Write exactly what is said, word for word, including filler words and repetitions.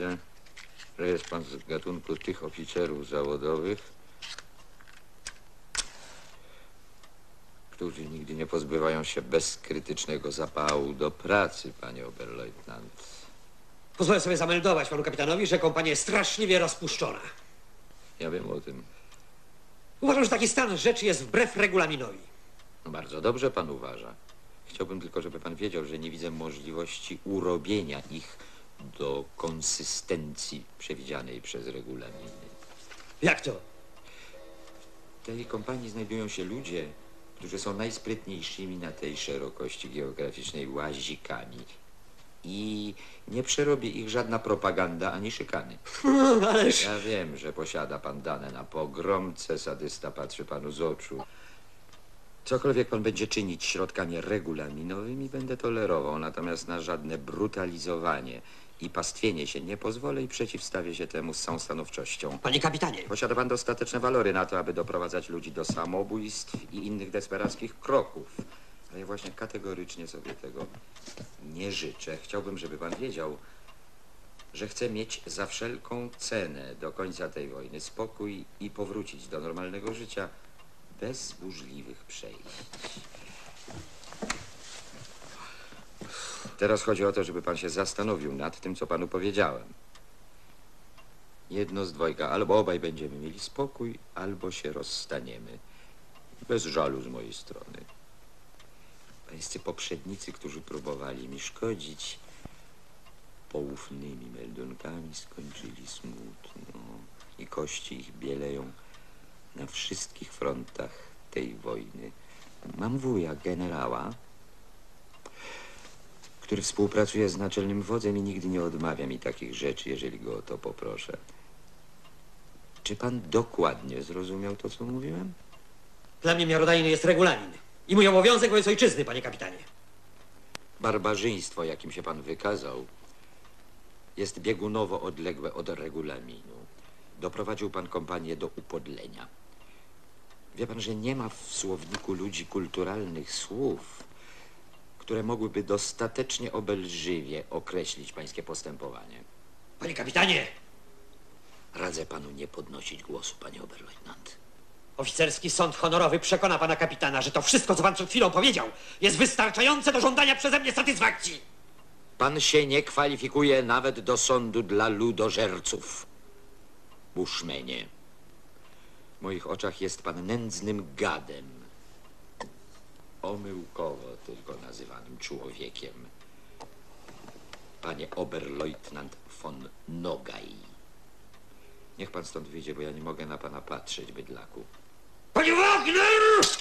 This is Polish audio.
widzę, że jest pan z gatunku tych oficerów zawodowych, którzy nigdy nie pozbywają się bezkrytycznego zapału do pracy, panie oberleutnant. Pozwolę sobie zameldować panu kapitanowi, że kompania jest straszliwie rozpuszczona. Ja wiem o tym. Uważam, że taki stan rzeczy jest wbrew regulaminowi. No bardzo dobrze pan uważa. Chciałbym tylko, żeby pan wiedział, że nie widzę możliwości urobienia ich do konsystencji przewidzianej przez regulamin. Jak to? W tej kompanii znajdują się ludzie, którzy są najsprytniejszymi na tej szerokości geograficznej łazikami. I nie przerobi ich żadna propaganda ani szykany. Ależ... Ja wiem, że posiada pan dane na pogromcę, sadysta patrzy panu z oczu. Cokolwiek pan będzie czynić środkami regulaminowymi, będę tolerował, natomiast na żadne brutalizowanie i pastwienie się nie pozwolę i przeciwstawię się temu z całą stanowczością. Panie kapitanie! Posiada pan dostateczne walory na to, aby doprowadzać ludzi do samobójstw i innych desperackich kroków. Ale ja właśnie kategorycznie sobie tego nie życzę. Chciałbym, żeby pan wiedział, że chcę mieć za wszelką cenę do końca tej wojny spokój i powrócić do normalnego życia bez burzliwych przejść. Teraz chodzi o to, żeby pan się zastanowił nad tym, co panu powiedziałem. Jedno z dwojga. Albo obaj będziemy mieli spokój, albo się rozstaniemy. Bez żalu z mojej strony. Pańscy poprzednicy, którzy próbowali mi szkodzić, poufnymi meldunkami skończyli smutno i kości ich bieleją na wszystkich frontach tej wojny. Mam wuja, generała, który współpracuje z naczelnym wodzem i nigdy nie odmawia mi takich rzeczy, jeżeli go o to poproszę. Czy pan dokładnie zrozumiał to, co mówiłem? Dla mnie miarodajny jest regulamin. I mój obowiązek wobec ojczyzny, panie kapitanie. Barbarzyństwo, jakim się pan wykazał, jest biegunowo odległe od regulaminu. Doprowadził pan kompanię do upodlenia. Wie pan, że nie ma w słowniku ludzi kulturalnych słów, które mogłyby dostatecznie obelżywie określić pańskie postępowanie. Panie kapitanie! Radzę panu nie podnosić głosu, panie oberleutnant. Oficerski sąd honorowy przekona pana kapitana, że to wszystko, co pan przed chwilą powiedział, jest wystarczające do żądania przeze mnie satysfakcji. Pan się nie kwalifikuje nawet do sądu dla ludożerców. Bushmanie, w moich oczach jest pan nędznym gadem. Omyłkowo tylko nazywanym człowiekiem. Panie oberleutnant von Nogaj. Niech pan stąd wyjdzie, bo ja nie mogę na pana patrzeć, bydlaku. Panie Wagner!